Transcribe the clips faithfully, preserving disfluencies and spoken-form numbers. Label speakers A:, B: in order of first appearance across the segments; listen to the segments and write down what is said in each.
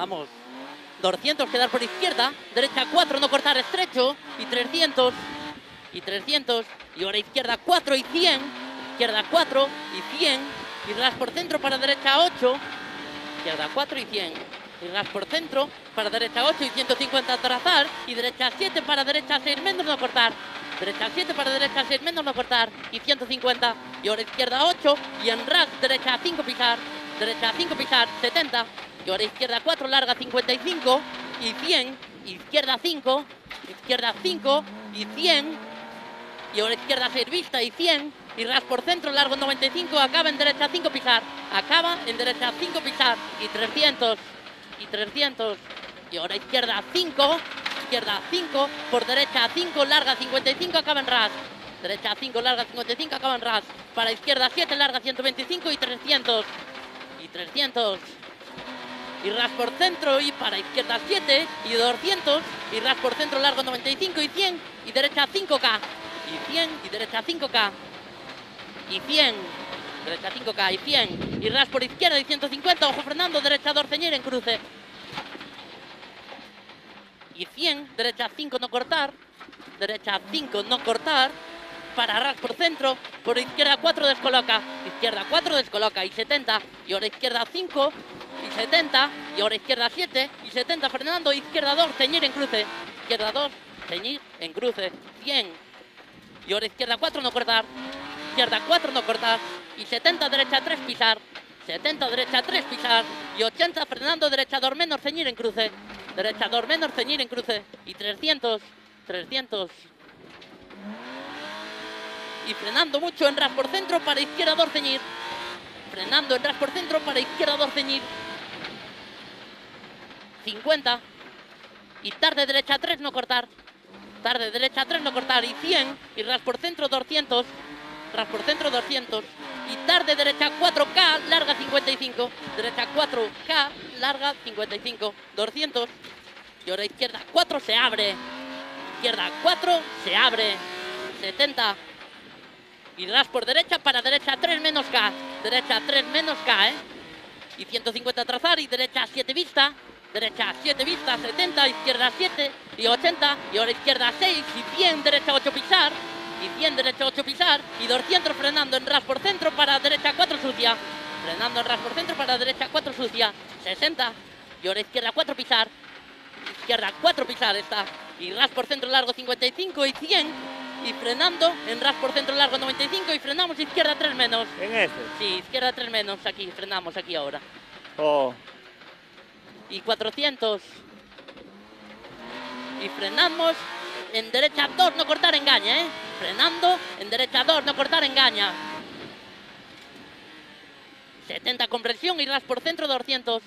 A: Vamos. doscientos, quedar por izquierda. Derecha cuatro, no cortar estrecho. Y trescientos. Y trescientos. Y ahora izquierda cuatro y cien. Izquierda cuatro y cien. Y ras por centro para derecha ocho. Izquierda cuatro y cien. Y ras por centro para derecha ocho y ciento cincuenta trazar. Y derecha siete para derecha seis menos, no cortar. Derecha siete para derecha seis menos, no cortar. Y ciento cincuenta. Y ahora izquierda ocho. Y en ras derecha cinco pisar. Derecha cinco pisar, setenta. Y ahora izquierda cuatro, larga cincuenta y cinco. Y cien. Izquierda cinco. Izquierda cinco. Y cien. Y ahora izquierda seis vista y cien. Y ras por centro, largo noventa y cinco. Acaba en derecha cinco pisar. Acaba en derecha cinco pisar. Y trescientos. Y trescientos. Y ahora izquierda cinco. Izquierda cinco. Por derecha cinco, larga cincuenta y cinco. Acaba en ras. Derecha cinco, larga cincuenta y cinco. Acaba en ras. Para izquierda siete, larga ciento veinticinco. Y trescientos. Y trescientos. Y ras por centro y para izquierda siete y doscientos. Y ras por centro, largo noventa y cinco y cien. Y derecha cinco K. Y cien y derecha cinco K. Y cien. Derecha cinco K y cien. Y ras por izquierda y ciento cincuenta. Ojo frenando. Derecha dos ceñir en cruce. Y cien. Derecha cinco no cortar. Derecha cinco no cortar. Para ras por centro. Por izquierda cuatro descoloca. Izquierda cuatro descoloca. Y setenta. Y ahora izquierda cinco. Y setenta. Y ahora izquierda siete. Y setenta frenando. Izquierda dos. Ceñir en cruce. Izquierda dos. Ceñir en cruce. cien. Y ahora izquierda cuatro no cortar. Izquierda cuatro no cortar. Y setenta derecha tres pisar. setenta derecha tres pisar. Y ochenta frenando derecha dos menos ceñir en cruce. Derecha dos menos ceñir en cruce. Y trescientos. trescientos. Y frenando mucho en ras por centro para izquierda dos ceñir. Frenando en ras por centro para izquierda dos ceñir. cincuenta. Y tarde derecha tres no cortar. Tarde derecha tres no cortar. Y cien. Y ras por centro doscientos. Ras por centro doscientos. Y tarde derecha cuatro K, larga cincuenta y cinco. Derecha cuatro K, larga cincuenta y cinco. doscientos. Y ahora izquierda cuatro se abre. Izquierda cuatro se abre. setenta. Y ras por derecha para derecha tres menos K. Derecha tres menos K, ¿eh? Y ciento cincuenta trazar y derecha siete vista. Derecha siete vista, setenta, izquierda siete y ochenta. Y ahora izquierda seis y cien, derecha ocho pisar. Y cien, derecha ocho pisar. Y doscientos frenando en ras por centro para derecha cuatro sucia. Frenando en ras por centro para derecha cuatro sucia. sesenta. Y ahora izquierda cuatro pisar. Izquierda cuatro pisar está. Y ras por centro largo cincuenta y cinco y cien. Y frenando en ras por centro largo noventa y cinco. Y frenamos izquierda tres menos.
B: ¿En este?
A: Sí, izquierda tres menos. Aquí, frenamos aquí ahora.
B: Oh.
A: Y cuatrocientos. Y frenamos en derecha dos, no cortar engaña, ¿eh? Frenando en derecha dos, no cortar engaña. setenta compresión y ras por centro doscientos.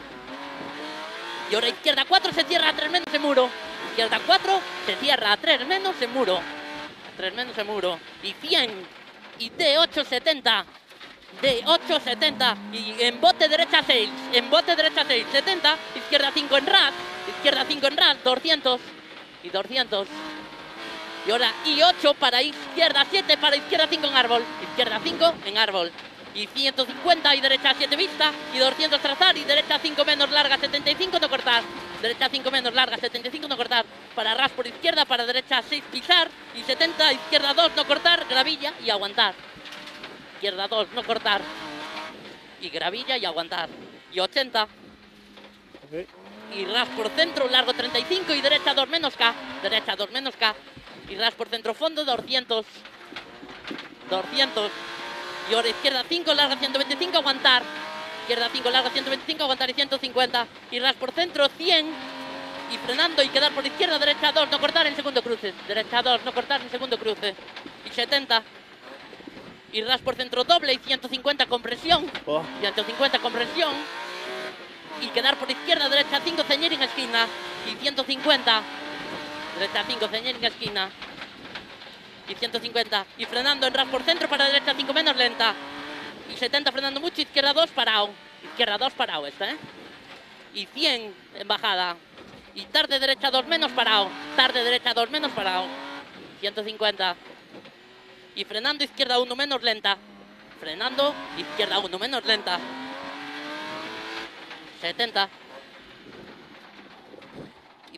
A: Y ahora izquierda cuatro se cierra a tres menos en muro. Izquierda cuatro se cierra a tres menos en muro. A tres menos en muro. Y cien. Y D ocho setenta. D ocho setenta. Y en bote derecha seis. En bote derecha seis. setenta. Izquierda cinco en ras. Izquierda cinco en ras. doscientos. Y doscientos. Y ahora I ocho para izquierda siete. Para izquierda cinco en árbol. Izquierda cinco en árbol. Y ciento cincuenta y derecha siete vista. Y doscientos trazar. Y derecha cinco menos larga setenta y cinco no cortar. Derecha cinco menos larga setenta y cinco no cortar. Para ras por izquierda. Para derecha seis pisar. Y setenta. Izquierda dos no cortar. Gravilla y aguantar. Izquierda dos no cortar. Y gravilla y aguantar. Y ochenta.
B: Okay.
A: Y ras por centro largo treinta y cinco. Y derecha dos menos K. Derecha dos menos K. Y ras por centro fondo doscientos. doscientos. Y ahora izquierda cinco, larga ciento veinticinco, aguantar. Izquierda cinco, larga ciento veinticinco, aguantar y ciento cincuenta. Y ras por centro cien. Y frenando y quedar por izquierda, derecha dos, no cortar en segundo cruce. Derecha dos, no cortar en segundo cruce. Y setenta. Y ras por centro doble y ciento cincuenta compresión.
B: Oh.
A: ciento cincuenta compresión. Y quedar por izquierda, derecha cinco, ceñir en esquina. Y ciento cincuenta. Derecha cinco, ceñir en esquina. Y ciento cincuenta. Y frenando en ras por centro para derecha cinco menos lenta. Y setenta frenando mucho. Izquierda dos parado. Izquierda dos parado esta, ¿eh? Y cien en bajada. Y tarde derecha dos menos parado. Tarde derecha dos menos parado. ciento cincuenta. Y frenando izquierda uno menos lenta. Frenando izquierda uno menos lenta. setenta.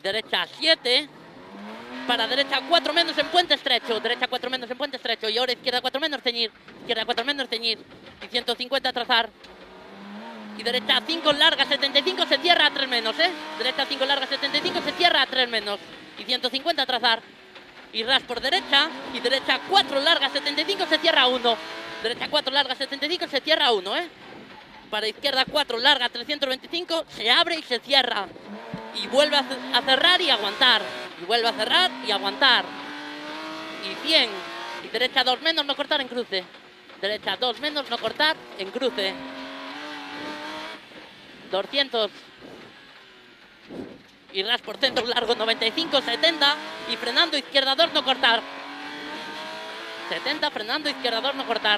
A: derecha siete, para derecha cuatro menos en puente estrecho, derecha cuatro menos en puente estrecho, y ahora izquierda cuatro menos, ceñir, izquierda cuatro menos, ceñir, y ciento cincuenta trazar, y derecha cinco larga, setenta y cinco, se cierra a tres menos, ¿eh? Derecha cinco larga, setenta y cinco, se cierra a tres menos, y ciento cincuenta trazar, y ras por derecha, y derecha cuatro larga, setenta y cinco, se cierra a uno, derecha cuatro larga, setenta y cinco, se cierra a uno, ¿eh? Para izquierda cuatro larga, trescientos veinticinco, se abre y se cierra, y vuelve a cerrar y aguantar, y vuelve a cerrar y aguantar, y cien, y derecha dos menos, no cortar en cruce, derecha dos menos, no cortar en cruce, doscientos, y ras por centro largo, noventa y cinco, setenta, y frenando izquierda dos, no cortar, setenta, frenando izquierda dos, no cortar,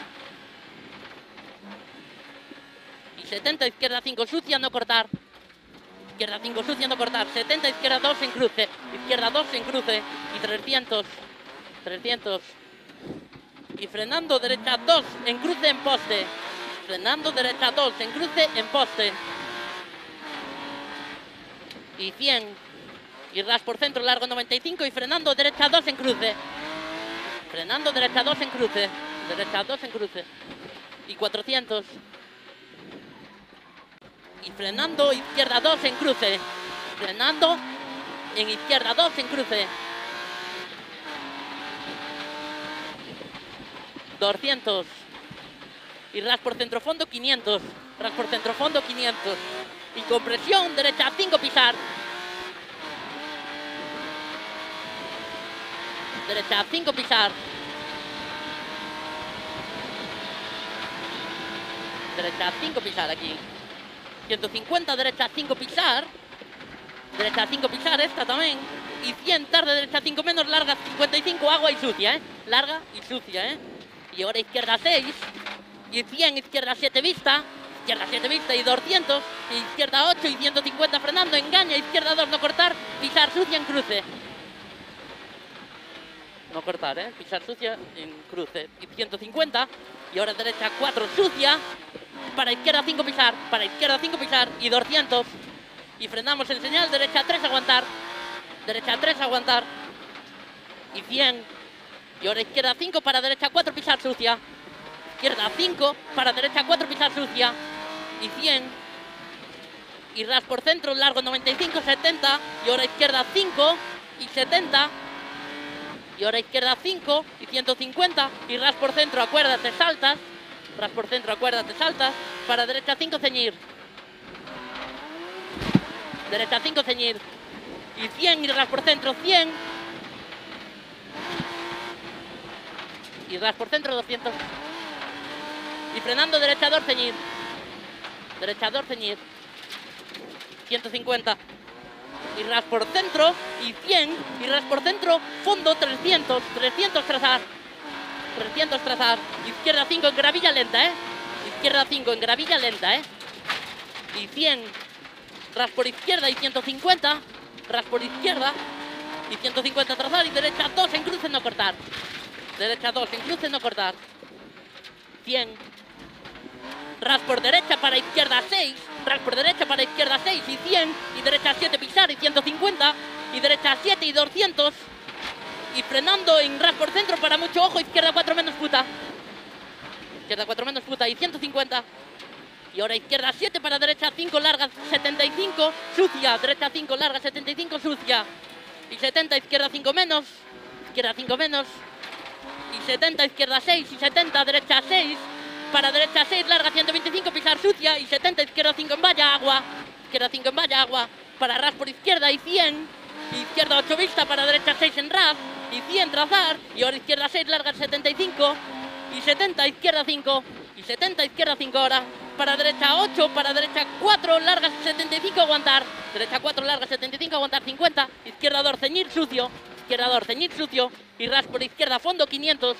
A: y setenta, izquierda cinco, sucia, no cortar, izquierda cinco, sucia, no cortar, setenta, izquierda dos en cruce, izquierda dos en cruce, y trescientos, trescientos, y frenando derecha dos en cruce en poste, frenando derecha dos en cruce en poste, y cien, y ras por centro largo, noventa y cinco, y frenando derecha dos en cruce, frenando derecha dos en cruce, derecha dos en cruce, y cuatrocientos, y frenando izquierda dos en cruce, frenando en izquierda dos en cruce, doscientos, y ras por centro fondo, quinientos, ras por centro fondo, quinientos, y compresión derecha cinco, pisar, derecha cinco, pisar, derecha cinco, pisar aquí, ciento cincuenta, derecha cinco, pisar, derecha cinco, pisar, esta también, y cien, tarde, derecha cinco menos, larga cincuenta y cinco, agua y sucia, ¿eh? Larga y sucia, ¿eh? Y ahora izquierda seis, y cien, izquierda siete, vista, izquierda siete, vista, y doscientos, y izquierda ocho, y ciento cincuenta, frenando, engaña, izquierda dos, no cortar, pisar, sucia, en cruce. No cortar, ¿eh? Pisar, sucia, en cruce, y ciento cincuenta, y ahora derecha cuatro, sucia, para izquierda cinco, pisar, para izquierda cinco, pisar, y doscientos, y frenamos en señal, derecha tres, aguantar, derecha tres, aguantar, y cien, y ahora izquierda cinco, para derecha cuatro, pisar, sucia, izquierda cinco, para derecha cuatro, pisar, sucia, y cien, y ras por centro, largo noventa y cinco, setenta, y ahora izquierda cinco, y setenta, y ahora izquierda cinco, y ciento cincuenta, y ras por centro, acuérdate, saltas, ras por centro, acuérdate, saltas, para derecha cinco, ceñir, derecha cinco, ceñir, y cien, y ras por centro, cien, y ras por centro, doscientos, y frenando derecha dos, ceñir, derecha dos, ceñir, ciento cincuenta, y ras por centro, y cien, y ras por centro, fondo, trescientos, trescientos trazar, trescientos trazar, izquierda cinco en gravilla lenta, ¿eh? Izquierda cinco en gravilla lenta, ¿eh? Y cien, ras por izquierda, y ciento cincuenta, ras por izquierda, y ciento cincuenta trazar, y derecha dos en cruce, no cortar, derecha dos en cruce, no cortar, cien, ras por derecha, para izquierda seis, ras por derecha, para izquierda seis, y cien, y derecha siete, pisar, y ciento cincuenta, y derecha siete, y doscientos, y frenando en ras por centro, para mucho ojo, izquierda cuatro menos, puta, izquierda cuatro menos, puta, y ciento cincuenta, y ahora izquierda siete, para derecha cinco, larga setenta y cinco, sucia, derecha cinco, larga setenta y cinco, sucia, y setenta, izquierda cinco menos, izquierda cinco menos, y setenta, izquierda seis, y setenta, derecha seis, para derecha seis, larga ciento veinticinco, pisar, sucia, y setenta, izquierda cinco en valla, agua, izquierda cinco en valla, agua, para ras por izquierda, y cien, y izquierda ocho, vista, para derecha seis en ras, y cien, trazar, y ahora izquierda seis, larga setenta y cinco, y setenta, izquierda cinco, y setenta, izquierda cinco ahora, para derecha ocho, para derecha cuatro, larga setenta y cinco, aguantar, derecha cuatro, larga setenta y cinco, aguantar cincuenta, izquierda dos, ceñir, sucio, izquierda dos, ceñir, sucio, y ras por izquierda, fondo, quinientos,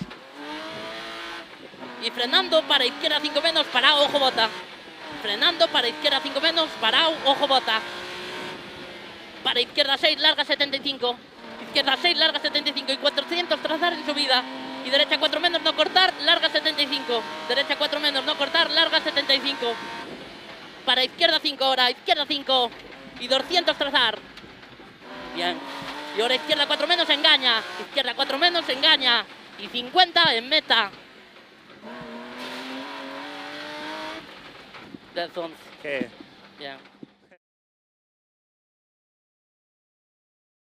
A: y frenando para izquierda cinco menos, parado, ojo, bota, frenando para izquierda cinco menos, parado, ojo, bota, para izquierda seis, larga setenta y cinco, izquierda seis, larga setenta y cinco, y cuatrocientos trazar en subida, y derecha cuatro menos, no cortar, larga setenta y cinco, derecha cuatro menos, no cortar, larga setenta y cinco, para izquierda cinco ahora, izquierda cinco, y doscientos trazar, Bien. Y ahora izquierda cuatro menos, engaña. Izquierda cuatro menos, engaña. Y cincuenta en meta. diez once.
B: ¿Qué?
A: Bien.